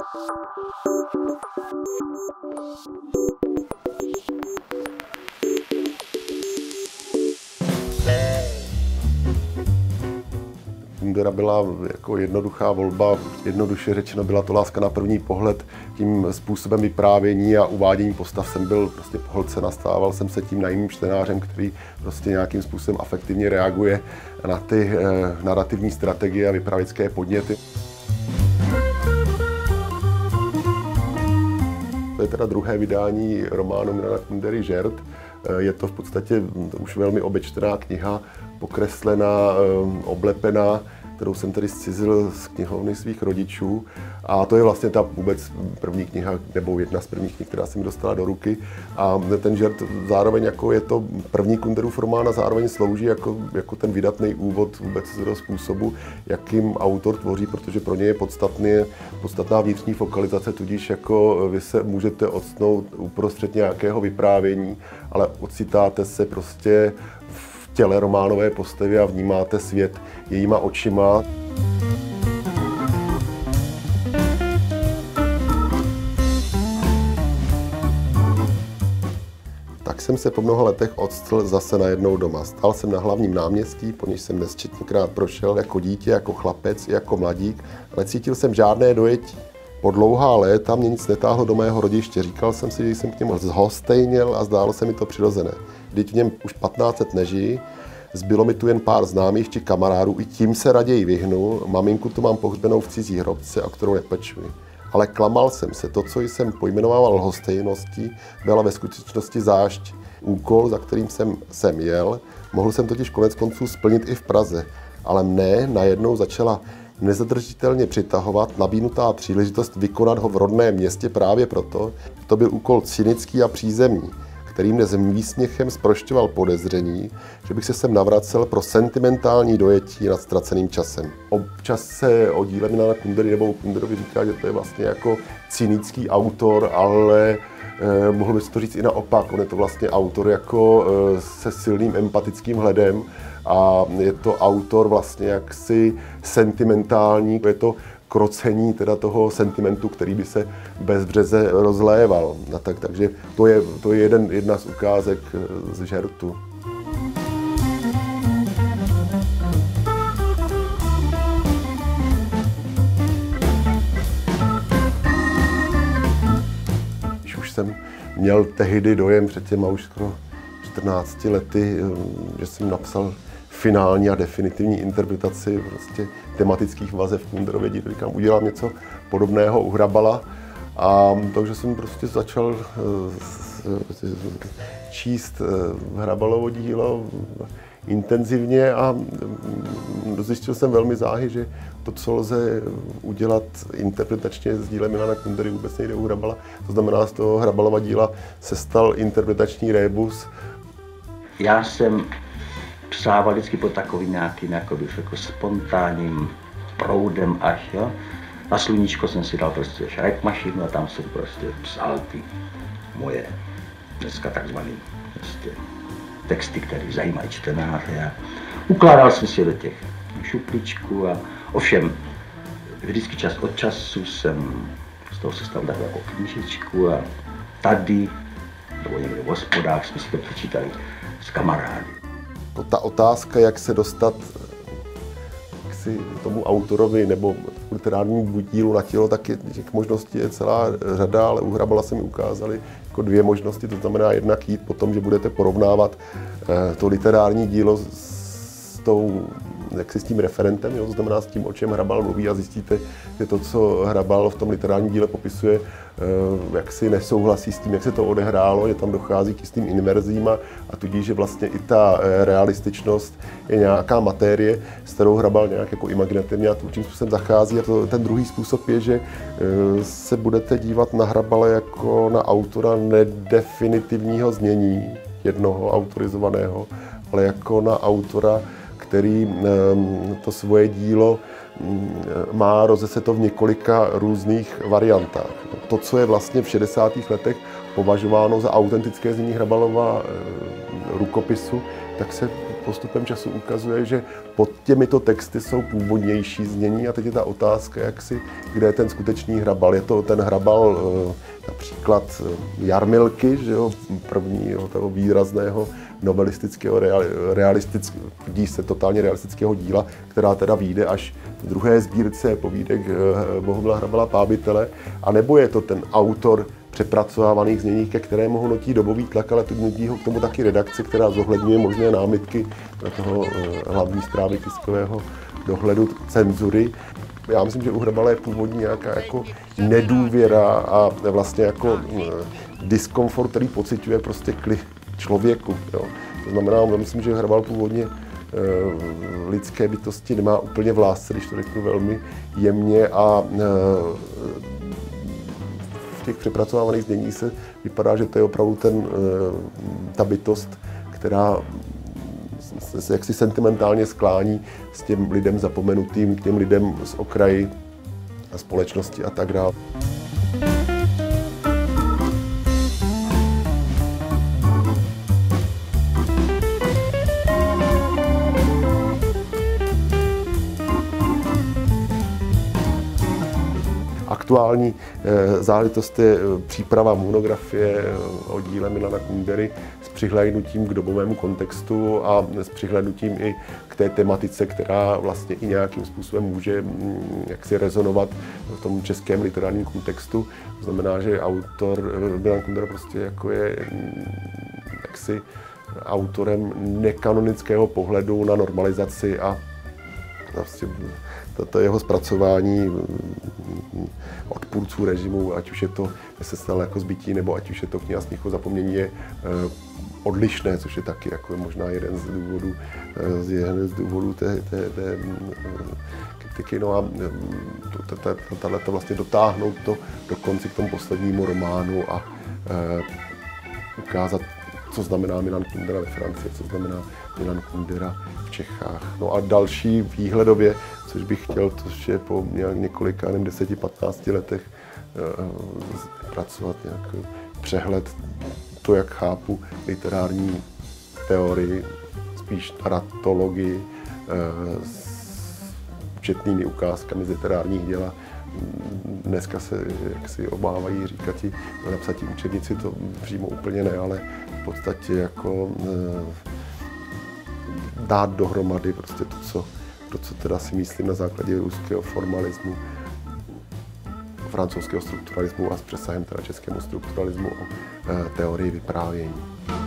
Kundera byla jako jednoduchá volba, jednoduše řečeno byla to láska na první pohled. Tím způsobem vyprávění a uvádění postav jsem byl prostě pohlcen, stával jsem se tím naivním čtenářem, který prostě nějakým způsobem afektivně reaguje na ty narrativní strategie a vypravěcké podněty. To je teda druhé vydání románu Milana Kundery Žert. Je to v podstatě už velmi obečtená kniha, pokreslená, oblepená, kterou jsem tedy zcizil z knihovny svých rodičů. A to je vlastně ta vůbec první kniha, nebo jedna z prvních knih, která se mi dostala do ruky. A ten Žert zároveň jako je to první Kunderův román a zároveň slouží jako ten vydatný úvod vůbec z toho způsobu, jakým autor tvoří, protože pro ně je podstatná vnitřní fokalizace, tudíž jako vy se můžete octnout uprostřed nějakého vyprávění, ale ocitáte se prostě v těle románové postavy a vnímáte svět jejíma očima. Tak jsem se po mnoha letech octl zase najednou doma. Stál jsem na hlavním náměstí, po něž jsem nesčetněkrát prošel jako dítě, jako chlapec, jako mladík, ale cítil jsem žádné dojetí. Po dlouhá léta mě nic netáhlo do mého rodiště. Říkal jsem si, že jsem k němu zhostejněl a zdálo se mi to přirozené. Vždyť v něm už 15 let nežijí, zbylo mi tu jen pár známých či kamarádů, i tím se raději vyhnu, maminku tu mám pohřbenou v cizí hrobce, o kterou nepečuji. Ale klamal jsem se, to, co jsem pojmenoval lhostejností, byla ve skutečnosti zášť. Úkol, za kterým jsem jel, mohl jsem totiž konec konců splnit i v Praze, ale mne najednou začala nezadržitelně přitahovat nabídnutá příležitost vykonat ho v rodném městě právě proto, že to byl úkol cynický a přízemní, který mne s výsměchem zprošťoval podezření, že bych se sem navracel pro sentimentální dojetí nad ztraceným časem. Občas se o díle Milana Kundery nebo o Kunderovi říká, že to je vlastně jako cynický autor, ale mohl by se to říct i naopak. On je to vlastně autor jako se silným empatickým hledem a je to autor vlastně jaksi sentimentální. Je to krocení teda toho sentimentu, který by se bezbřeze rozléval. Takže to je jedna z ukázek z Žertu. Když už jsem měl tehdy dojem před těma už skoro 14 lety, že jsem napsal finální a definitivní interpretaci prostě tematických vazeb Kunderově díla. Říkám, udělám něco podobného u Hrabala. A takže jsem prostě začal číst Hrabalovo dílo intenzivně a zjistil jsem velmi záhy, že to, co lze udělat interpretačně s dílem Milana Kundery, vůbec nejde u Hrabala. To znamená, z toho Hrabalova díla se stal interpretační rébus. Já jsem psával vždycky po takovým nějakým jako spontánním proudem až, jo. Na sluníčko jsem si dal prostě šrajpmašinu a tam jsem prostě psal ty moje dneska takzvaný prostě texty, které zajímají čtenáře a ukládal jsem si je do těch šuplíčků a ovšem vždycky čas od času jsem z toho sestavil takovou jako knížečku a tady nebo někde v hospodách jsme si to přečítali s kamarády. Ta otázka, jak se dostat tomu autorovi nebo literárnímu dílu na tělo, tak těch možností je celá řada, ale u Hrabala se mi ukázaly jako dvě možnosti. To znamená jednak jít po tom, že budete porovnávat to literární dílo s tím referentem, jo? To znamená s tím, o čem Hrabal mluví a zjistíte, že to, co Hrabal v tom literárním díle popisuje, jak si nesouhlasí s tím, jak se to odehrálo, že tam dochází k jistým inverzím a tudíž, že vlastně i ta realističnost je nějaká matérie, s kterou Hrabal nějak jako imaginativně a tvůrčím způsobem zachází. A ten druhý způsob je, že se budete dívat na Hrabala jako na autora nedefinitivního znění jednoho autorizovaného, ale jako na autora, který to svoje dílo má rozeseto v několika různých variantách. To, co je vlastně v 60. letech považováno za autentické znění Hrabalova rukopisu, tak se postupem času ukazuje, že pod těmito texty jsou původnější znění a teď je ta otázka, kde je ten skutečný hrabal. Je to ten hrabal například Jarmilky, že jo, prvního toho výrazného novelistického, totálně realistického díla, která teda vyjde až v druhé sbírce povídek Bohumila Hrabala Pábitele, anebo je to ten autor přepracovávaných znění, ke kterému ho nutí dobový tlak, ale nutí ho k tomu taky redakce, která zohledňuje možné námitky na toho hlavní správy tiskového dohledu, cenzury. Já myslím, že u Hrabala je původní nějaká jako nedůvěra a vlastně jako diskomfort, který pociťuje prostě k člověku. Jo. To znamená, já myslím, že Hrabal původně lidské bytosti nemá úplně v lásce, když to řeknu velmi jemně, a v těch přepracovávaných znění se vypadá, že to je opravdu ta bytost, která se jaksi sentimentálně sklání s těm lidem zapomenutým, k těm lidem z okraji a společnosti a tak dále. Aktuální záležitost je příprava monografie o díle Milana Kundery s přihlédnutím k dobovému kontextu a s přihlédnutím i k té tematice, která vlastně i nějakým způsobem může jaksi rezonovat v tom českém literárním kontextu. To znamená, že autor Milan Kundera prostě jako je jaksi autorem nekanonického pohledu na normalizaci a vlastně to jeho zpracování odpůrců režimu, ať už je to Nesesnalé jako zbytí, nebo ať už je to Kniha smíchu zapomnění, je odlišné, což je taky jako možná jeden z důvodů té kritiky. No a tato vlastně dotáhnout to dokonce k tomu poslednímu románu a ukázat, co znamená Milan Kundera ve Francii, co znamená Milan Kundera v Čechách. No a další výhledově, což bych chtěl, což je po několika, 10-15 letech pracovat nějaký přehled, to, jak chápu literární teorii, spíš narratologii, s četnými ukázkami z literárních děl. Dneska se jaksi obávají říkati, napsatí učebnici, to přímo úplně ne, ale v podstatě jako dát dohromady prostě to, co teda si myslím na základě ruského formalismu, francouzského strukturalismu a s přesahem teda českému strukturalismu o teorii vyprávění.